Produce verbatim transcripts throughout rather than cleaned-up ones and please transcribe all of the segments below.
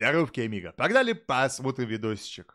Здоровки, амиго. Погнали, посмотрим видосичек.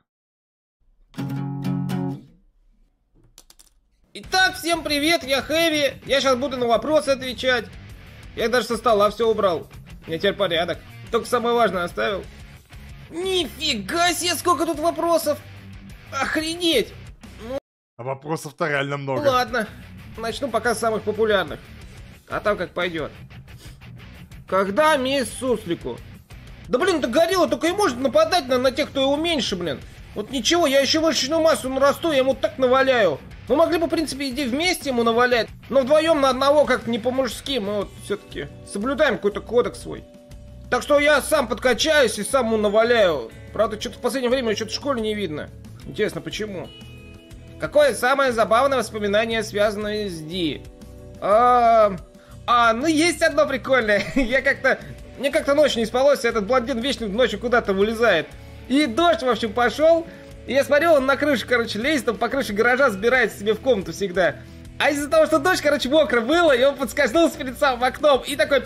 Итак, всем привет, я Хэви. Я сейчас буду на вопросы отвечать. Я даже со стола все убрал. У меня теперь порядок. Только самое важное оставил. Нифига себе, сколько тут вопросов. Охренеть. Ну, а вопросов-то реально много. Ладно, начну пока с самых популярных. А там как пойдет. Когда месть суслику? Да блин, это горилла только и может нападать на, на тех, кто его меньше, блин. Вот ничего, я еще мышечную массу нарасту, я ему так наваляю. Мы могли бы, в принципе, иди вместе ему навалять, но вдвоем на одного как-то не по-мужски. Мы вот все-таки соблюдаем какой-то кодекс свой. Так что я сам подкачаюсь и сам ему наваляю. Правда, что-то в последнее время что-то в школе не видно. Интересно, почему? Какое самое забавное воспоминание, связанное с Ди? А, а ну есть одно прикольное. Я как-то... Мне как-то ночью не спалось, этот блондин вечно ночью куда-то вылезает. И дождь, в общем, пошел. И я смотрел, он на крышу, короче, лезет, там по крыше гаража забирается себе в комнату всегда. А из-за того, что дождь, короче, мокро было, и он подскользнулся перед самым окном, и такой...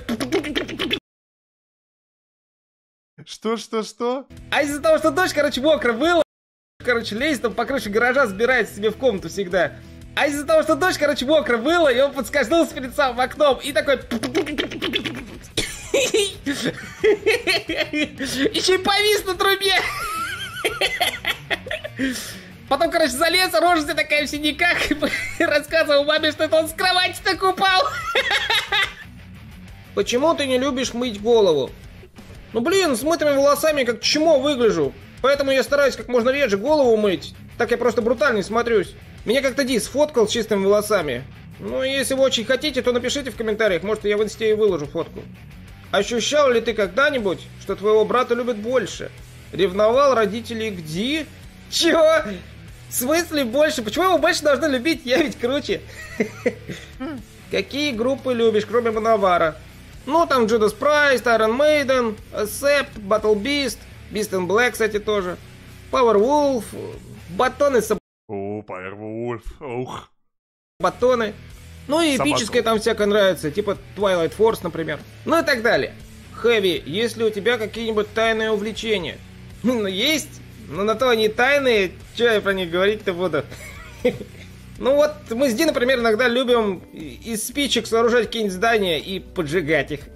Что, что, что? А из-за того, что дождь, короче, мокро было, короче, лезет, там по крыше гаража забирается себе в комнату всегда. А из-за того, что дождь, короче, мокро было, и он подскользнулся перед самым окном, и такой... Еще и повис на трубе. Потом, короче, залез, рожа вся такая в синяках, и рассказывал маме, что это он с кровати так упал. Почему ты не любишь мыть голову? Ну блин, с мытыми волосами как чмо выгляжу. Поэтому я стараюсь как можно реже голову мыть. Так я просто брутальный смотрюсь. Меня как-то Ди сфоткал с чистыми волосами. Ну, если вы очень хотите, то напишите в комментариях. Может, я в инсте и выложу фотку. Ощущал ли ты когда-нибудь, что твоего брата любят больше? Ревновал родителей к Ди? Чего? В смысле больше? Почему его больше должны любить? Я ведь круче. Какие группы любишь, кроме Мановара? Ну, там Judas Priest, Iron Maiden, Accept, Battle Beast, Beast in Black, кстати, тоже. Powerwolf, Батоны с... О, Powerwolf, ух. Батоны. Ну и эпическое там всякое нравится, типа Twilight Force, например. Ну и так далее. Хэви, есть ли у тебя какие-нибудь тайные увлечения? Ну, есть, но на то они тайные, что я про них говорить-то буду. Ну вот, мы с Ди, например, иногда любим из спичек сооружать какие-нибудь здания и поджигать их.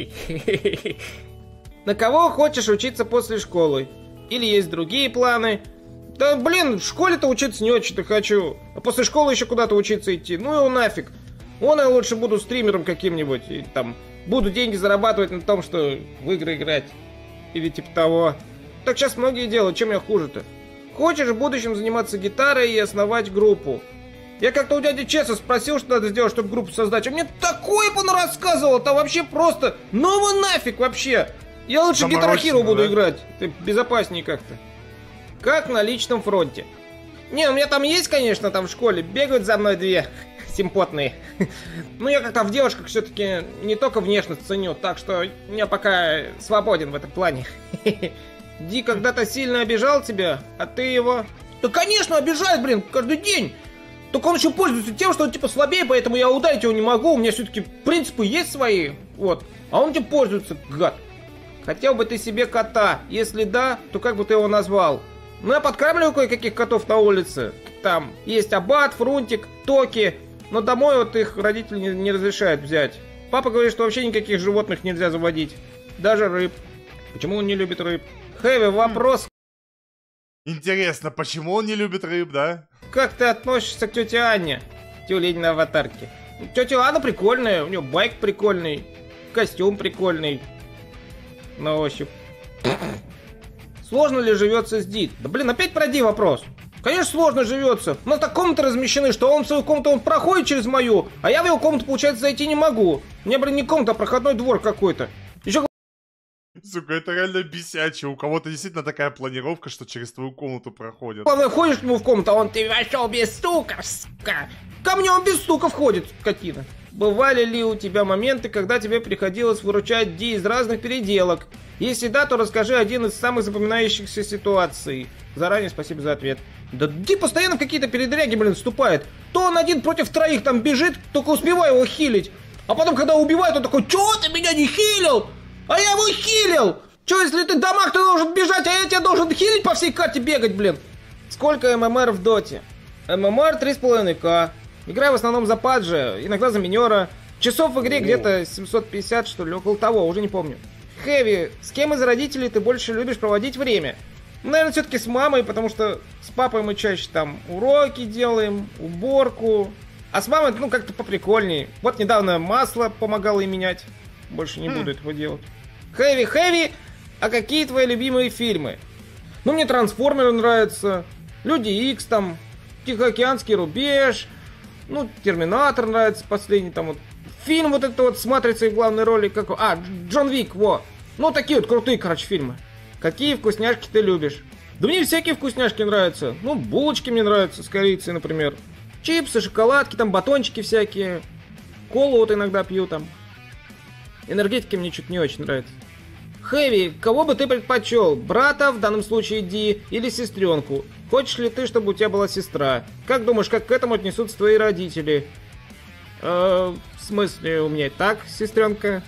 На кого хочешь учиться после школы? Или есть другие планы? Да блин, в школе-то учиться не очень-то хочу. А после школы еще куда-то учиться идти. Ну его нафиг. Вон я лучше буду стримером каким-нибудь. И там буду деньги зарабатывать на том, что в игры играть. Или типа того. Так сейчас многие делают, чем я хуже-то? Хочешь в будущем заниматься гитарой и основать группу? Я как-то у дяди Чеса спросил, что надо сделать, чтобы группу создать. А мне такое бы он рассказывал. Там вообще просто... Ну его нафиг вообще. Я лучше Guitar Hero буду да? играть. Это безопаснее как-то. Как на личном фронте? Не, у меня там есть, конечно, там в школе. Бегают за мной две симпотные. Ну, я как-то в девушках все-таки не только внешность ценю. Так что я пока свободен в этом плане. Ди когда-то сильно обижал тебя, а ты его... Да, конечно, обижает, блин, каждый день. Только он еще пользуется тем, что он типа слабее, поэтому я ударить его не могу. У меня все-таки принципы есть свои. Вот. А он этим пользуется, гад. Хотел бы ты себе кота? Если да, то как бы ты его назвал? Ну, я подкармливаю кое-каких котов на улице. Там есть Аббат, Фрунтик, Токи. Но домой вот их родители не, не разрешают взять. Папа говорит, что вообще никаких животных нельзя заводить. Даже рыб. Почему он не любит рыб? Хэви, вопрос. Интересно, почему он не любит рыб, да? Как ты относишься к тете Анне? Тюлень на аватарке. Тетя Анна прикольная, у нее байк прикольный, костюм прикольный. На ощупь. Сложно ли живется с Ди? Да блин, опять про Ди вопрос. Конечно, сложно живется. У нас так комнаты размещены, что он в свою комнату он проходит через мою, а я в его комнату, получается, зайти не могу. У меня, блин, не комната, а проходной двор какой-то. Еще... Сука, это реально бесяче. У кого-то действительно такая планировка, что через твою комнату проходят. Главное, ходишь к нему в комнату, а он: ты вошел без стука, сука. Ко мне он без стука входит, скотина. Бывали ли у тебя моменты, когда тебе приходилось выручать Ди из разных переделок? Если да, то расскажи один из самых запоминающихся ситуаций. Заранее спасибо за ответ. Да Ди постоянно в какие-то передряги, блин, вступает. То он один против троих там бежит, только успеваю его хилить. А потом, когда убивает, он такой: чё ты меня не хилил? А я его хилил! Че, если ты в домах, ты должен бежать, а я тебя должен хилить по всей карте бегать, блин? Сколько ММР в доте? ММР три с половиной ка. Играю в основном за паджа, иногда за минера. Часов в игре О. где-то семьсот пятьдесят, что ли, около того, уже не помню. Хэви, с кем из родителей ты больше любишь проводить время? Наверное, все-таки с мамой, потому что с папой мы чаще там уроки делаем, уборку. А с мамой, ну, как-то поприкольней. Вот недавно масло помогало ей менять. Больше не хм. буду этого делать. Хэви, Хэви, а какие твои любимые фильмы? Ну, мне Трансформеры нравятся, Люди Икс там, Тихоокеанский рубеж, ну, Терминатор нравится последний, там вот. Фильм вот это вот с Матрицей в главной роли, как... А, Джон Вик, во. Ну, такие вот крутые, короче, фильмы. Какие вкусняшки ты любишь? Да мне всякие вкусняшки нравятся. Ну, булочки мне нравятся с корицей, например. Чипсы, шоколадки, там, батончики всякие. Колу вот иногда пью там. Энергетики мне что-то не очень нравятся. Хэви, кого бы ты предпочел? Брата, в данном случае Ди, или сестренку? Хочешь ли ты, чтобы у тебя была сестра? Как думаешь, как к этому отнесутся твои родители? Э, в смысле, у меня и так сестренка.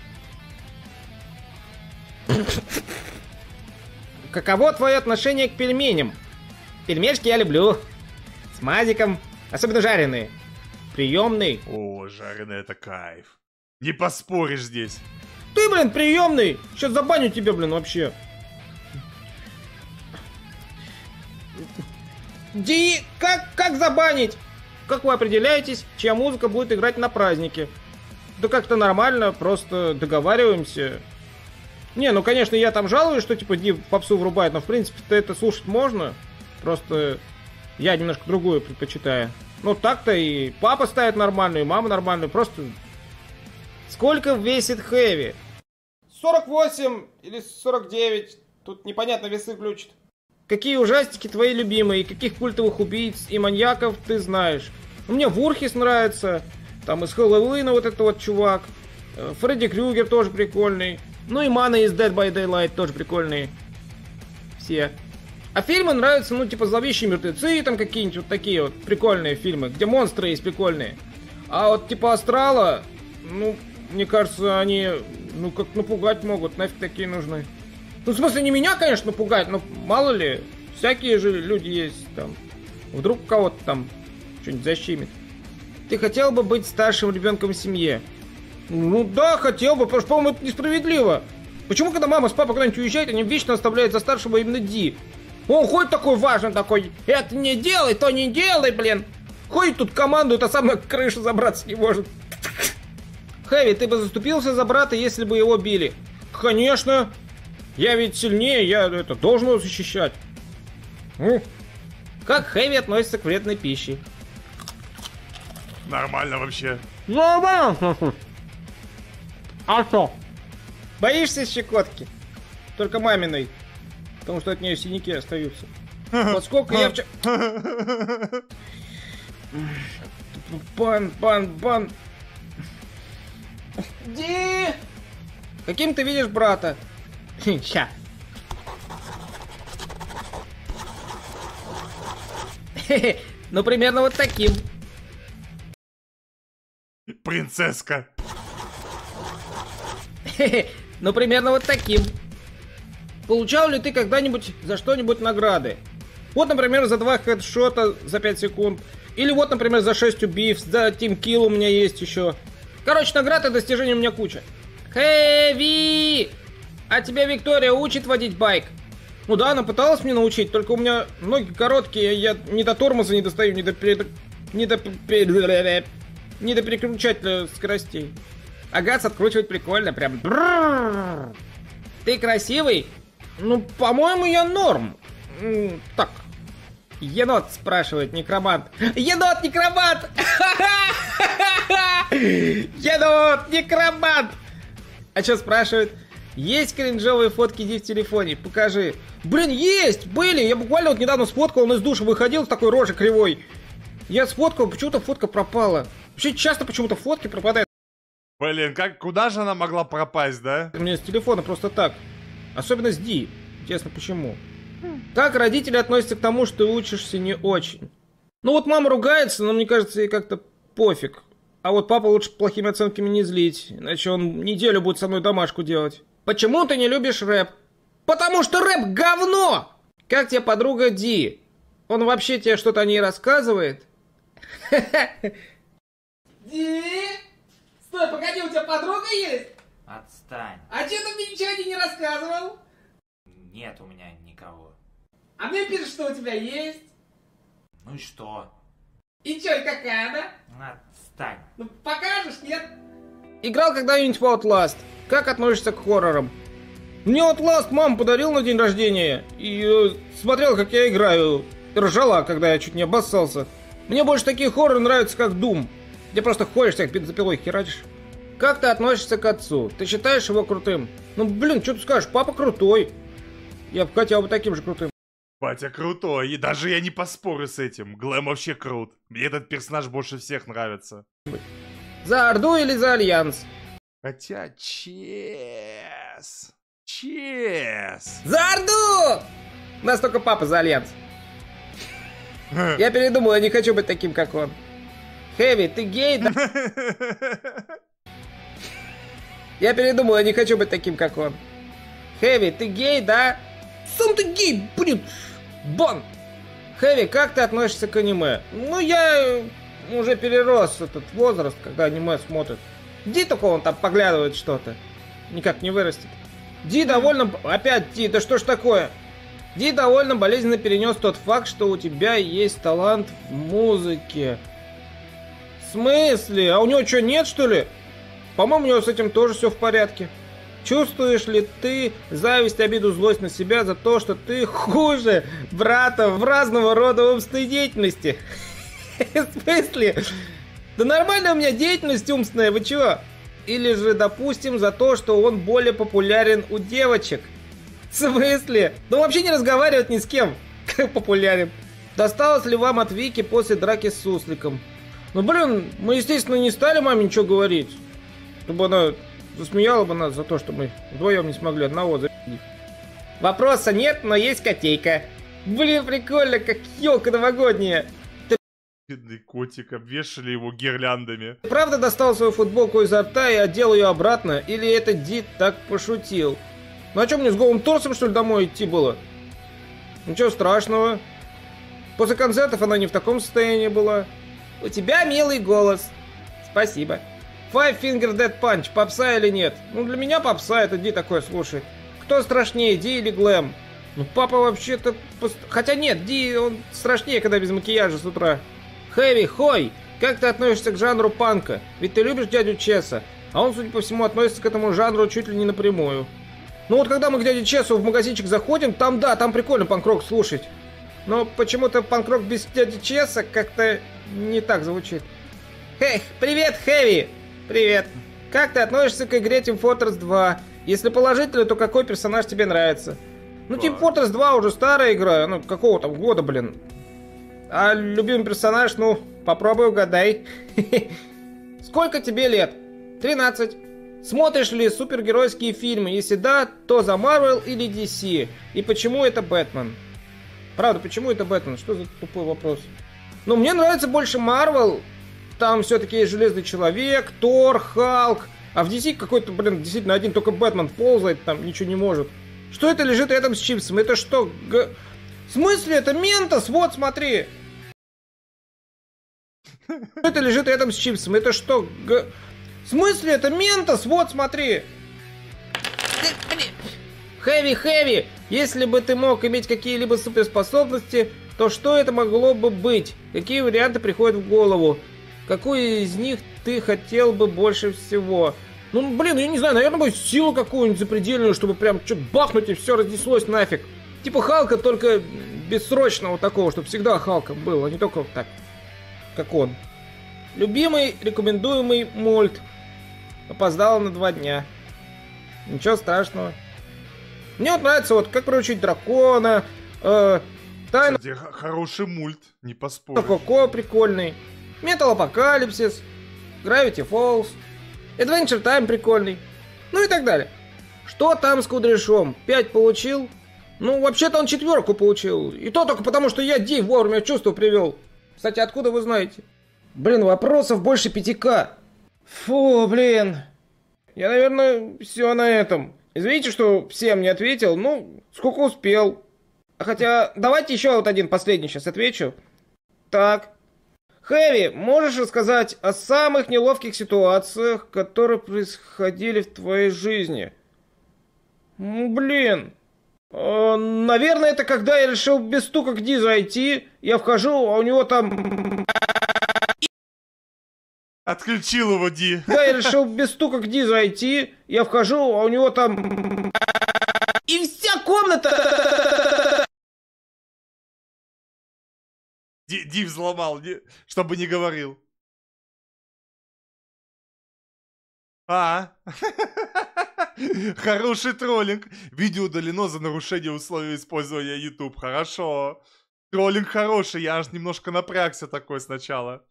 Каково твое отношение к пельменям? Пельмешки я люблю. С мазиком. Особенно жареные. Приемный. О, жареный это кайф. Не поспоришь здесь. Ты, блин, приемный. Сейчас забаню тебя, блин, вообще. Ди, как, как забанить? Как вы определяетесь, чья музыка будет играть на празднике? Да как-то нормально, просто договариваемся. Не, ну конечно, я там жалуюсь, что типа Ди попсу врубает, но в принципе-то это слушать можно. Просто я немножко другую предпочитаю. Ну так-то и папа ставит нормальную, и мама нормальную, просто... Сколько весит Хэви? сорок восемь или сорок девять. Тут непонятно, весы включат. Какие ужастики твои любимые? Каких культовых убийц и маньяков ты знаешь? Мне Вурхис нравится. Там из Хэллоуина вот этот вот чувак. Фредди Крюгер тоже прикольный. Ну и Мана из Dead by Daylight тоже прикольные. Все. А фильмы нравятся, ну типа Зловещие мертвецы, там какие-нибудь вот такие вот прикольные фильмы, где монстры есть прикольные. А вот типа Астрала, ну... Мне кажется, они, ну, как напугать могут, нафиг такие нужны. Ну, в смысле, не меня, конечно, напугать, но мало ли, всякие же люди есть, там. Вдруг кого-то там что-нибудь защемит. Ты хотел бы быть старшим ребенком в семье? Ну да, хотел бы, потому что, по-моему, это несправедливо. Почему, когда мама с папой куда-нибудь уезжают, они вечно оставляют за старшего именно Ди? Он ходит такой важный, такой, это не делай, то не делай, блин. Ходит тут командует, а сам на крышу забраться не может. Хэви, ты бы заступился за брата, если бы его били? Конечно. Я ведь сильнее, я это должен его защищать. Ну. Как Хэви относится к вредной пище? Нормально вообще. Нормально. А что? Боишься щекотки? Только маминой. Потому что от нее синяки остаются. Вот сколько я вчера... Бан, бан, бан. Ди! Каким ты видишь брата? Ща. Ну, примерно вот таким. Принцесска. Ну, примерно вот таким. Получал ли ты когда-нибудь за что-нибудь награды? Вот, например, за два хедшота за пять секунд. Или вот, например, за шесть убийств, за тимкилл у меня есть еще. Короче, наград и достижений у меня куча. Хэви! А тебя Виктория учит водить байк? Ну да, она пыталась мне научить, только у меня ноги короткие, я ни до тормоза не достаю, ни до перед... ни до... ни до переключателя скоростей. А газ откручивать прикольно, прям. Ты красивый? Ну, по-моему, я норм. Так. Енот спрашивает, некромант. Енот, некромант! Енот, некромант! А что спрашивает? Есть кринжовые фотки Ди в телефоне? Покажи. Блин, есть! Были! Я буквально вот недавно сфоткал, он из душа выходил с такой рожей кривой. Я сфоткал, почему-то фотка пропала. Вообще часто почему-то фотки пропадают. Блин, как, куда же она могла пропасть, да? У меня с телефона просто так. Особенно с Ди. Интересно, почему? Как родители относятся к тому, что ты учишься не очень? Ну вот мама ругается, но мне кажется, ей как-то пофиг. А вот папа лучше плохими оценками не злить, иначе он неделю будет со мной домашку делать. Почему ты не любишь рэп? Потому что рэп говно! Как тебе подруга Ди? Он вообще тебе что-то о ней рассказывает? Ди? Стой, погоди, у тебя подруга есть? Отстань. А че ты мне ничего о ней не рассказывал? Нет у меня никого. А мне пишет, что у тебя есть. Ну и что? И чё, и какая она? Отстань. Ну покажешь, нет? Играл когда-нибудь в Outlast? Как относишься к хоррорам? Мне Outlast мама подарил на день рождения. И э, смотрел, как я играю. Ржала, когда я чуть не обоссался. Мне больше такие хорроры нравятся, как Doom. Где просто ходишь, всех бензопилой херачишь. Как ты относишься к отцу? Ты считаешь его крутым? Ну, блин, что ты скажешь? Папа крутой. Я бы хотел бы таким же крутым. Батя крутой, и даже я не поспорю с этим. Глэм вообще крут. Мне этот персонаж больше всех нравится. За Орду или за Альянс? Хотя, чес... Чес... За Орду! У нас только папа за Альянс. Я передумал, я не хочу быть таким, как он. Хэви, ты гей, да? Я передумал, я не хочу быть таким, как он. Хэви, ты гей, да? Сам ты гей, блин! Бан! Хэви, как ты относишься к аниме? Ну, я уже перерос этот возраст, когда аниме смотрят. Ди только он там поглядывает что-то. Никак не вырастет. Ди довольно... Опять Ди, да что ж такое? Ди довольно болезненно перенес тот факт, что у тебя есть талант в музыке. В смысле? А у него что, нет, что ли? По-моему, у него с этим тоже все в порядке. Чувствуешь ли ты зависть, обиду, злость на себя за то, что ты хуже брата в разного рода умственной деятельности? В смысле? Да нормальная у меня деятельность умственная, вы чего? Или же, допустим, за то, что он более популярен у девочек? В смысле? Да он вообще не разговаривает ни с кем. Как популярен. Досталось ли вам от Вики после драки с сусликом? Ну блин, мы естественно не стали маме ничего говорить. Чтобы она засмеяла бы нас за то, что мы вдвоем не смогли одного за***ить. Вопроса нет, но есть котейка. Блин, прикольно, как елка новогодняя. Бедный котик, обвешали его гирляндами. Ты правда достал свою футболку изо рта и одел ее обратно? Или это Дид так пошутил? Ну а что, мне с голым торсом, что ли, домой идти было? Ничего страшного. После концертов она не в таком состоянии была. У тебя милый голос. Спасибо. Five Finger Death Punch, попса или нет? Ну для меня попса, это Ди такое слушает. Кто страшнее, Ди или Глэм? Ну папа вообще-то... Пост... Хотя нет, Ди он страшнее, когда без макияжа с утра. Хэви, хой, как ты относишься к жанру панка? Ведь ты любишь дядю Чеса, а он, судя по всему, относится к этому жанру чуть ли не напрямую. Ну вот когда мы к дяде Чесу в магазинчик заходим, там да, там прикольно панк-рок слушать. Но почему-то панк-рок без дяди Чеса как-то не так звучит. Эй, привет, Хэви! Привет. Как ты относишься к игре Team Fortress два? Если положительно, то какой персонаж тебе нравится? Ну, Team Fortress два уже старая игра, ну, какого там года, блин. А любимый персонаж, ну, попробуй угадай. Сколько тебе лет? тринадцать. Смотришь ли супергеройские фильмы? Если да, то за Marvel или ди си? И почему это Бэтмен? Правда, почему это Бэтмен? Что за тупой вопрос? Ну, мне нравится больше Marvel. Там все-таки есть Железный Человек, Тор, Халк. А в ди си какой-то, блин, действительно один только Бэтмен ползает, там ничего не может. Что это лежит рядом с чипсом? Это что? Г... В смысле? Это Ментос? Вот, смотри. Что это лежит рядом с чипсом? Это что? Г... В смысле? Это Ментос? Вот, смотри. Хэви, Хэви, если бы ты мог иметь какие-либо суперспособности, то что это могло бы быть? Какие варианты приходят в голову? Какую из них ты хотел бы больше всего? Ну, блин, я не знаю, наверное, бы силу какую-нибудь запредельную, чтобы прям что-то бахнуть и все разнеслось нафиг. Типа Халка, только бессрочного такого, чтобы всегда Халком был, а не только так, как он. Любимый, рекомендуемый мульт. Опоздал на два дня. Ничего страшного. Мне вот нравится, вот, как приручить дракона, э, Тайна... Кстати, хороший мульт, не поспоришь. Коко прикольный. Metal Apocalypse, Gravity Falls, Adventure Time прикольный. Ну и так далее. Что там с Кудряшом? пять получил? Ну, вообще-то он четверку получил. И то только потому, что я Ди вовремя чувство привел. Кстати, откуда вы знаете? Блин, вопросов больше пяти ка. Фу, блин. Я, наверное, все на этом. Извините, что всем не ответил. Ну, сколько успел. Хотя, давайте еще вот один последний сейчас отвечу. Так. Хэви, можешь рассказать о самых неловких ситуациях, которые происходили в твоей жизни? Ну, блин. Э, наверное, это когда я решил без стука к Ди зайти. Я вхожу, а у него там... Отключил его, Ди. Да, я решил без стука к Ди зайти. Я вхожу, а у него там... И вся комната... Ди, Ди взломал, Ди, чтобы не говорил. А, хороший троллинг. Видео удалено за нарушение условий использования YouTube. Хорошо. Троллинг хороший, я аж немножко напрягся такой сначала.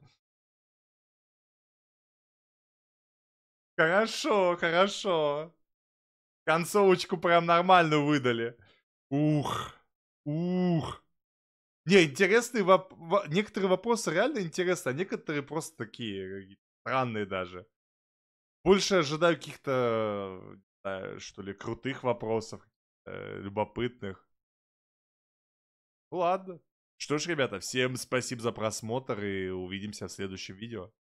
Хорошо, хорошо. Концовочку прям нормальную выдали. Ух, ух. Не, интересные воп... Некоторые вопросы реально интересны, а некоторые просто такие странные даже. Больше ожидаю каких-то, что ли, крутых вопросов, э, любопытных. Ладно. Что ж, ребята, всем спасибо за просмотр и увидимся в следующем видео.